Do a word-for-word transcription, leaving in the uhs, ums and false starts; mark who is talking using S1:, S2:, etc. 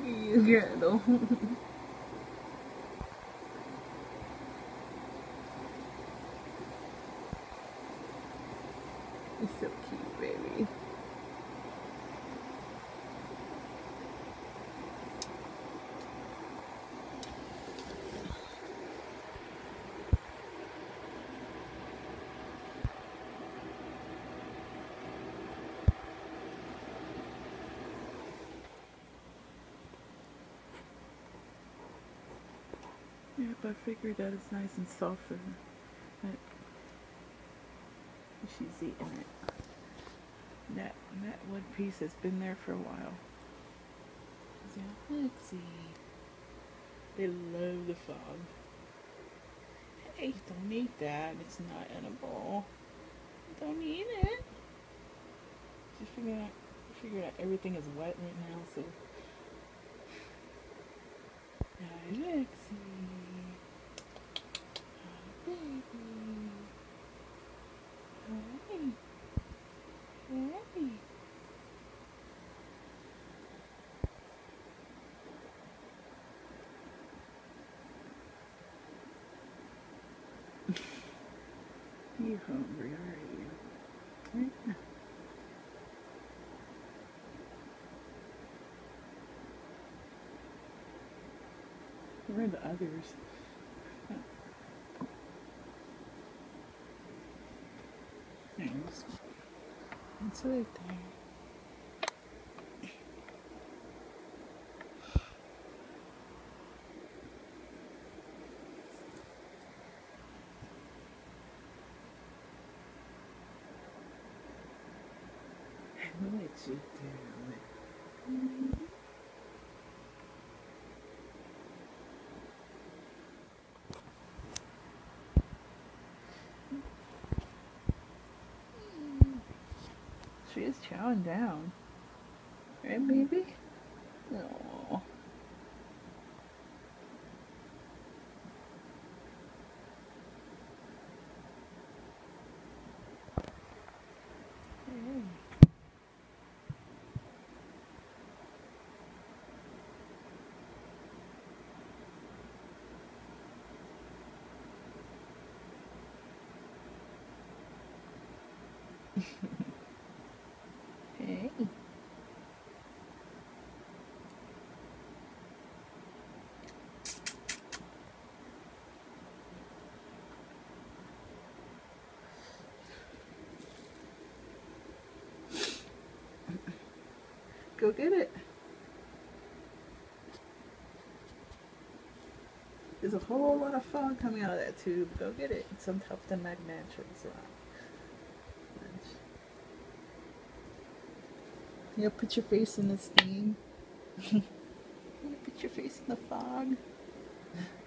S1: at you, Gretel. You're so cute, baby. Yep, I figured that it's nice and soft for her. But she's eating it. That, that wood piece has been there for a while. Lexi. They love the fog. Hey, don't eat that. It's not edible. Don't eat it. Just figure out, figure out everything is wet right now, so. Hi, Lexi. Hi, baby. Hi. Hey. You hungry, are you? Right? Where are the others? Oh. There's it's right there. What you doing? She is chowing down. Right, baby? Aww. Hey. Hey. Go get it. There's a whole lot of fog coming out of that tube. Go get it. Some help the magnatrix around. Yeah, put your face in the steam. Put your face in the fog.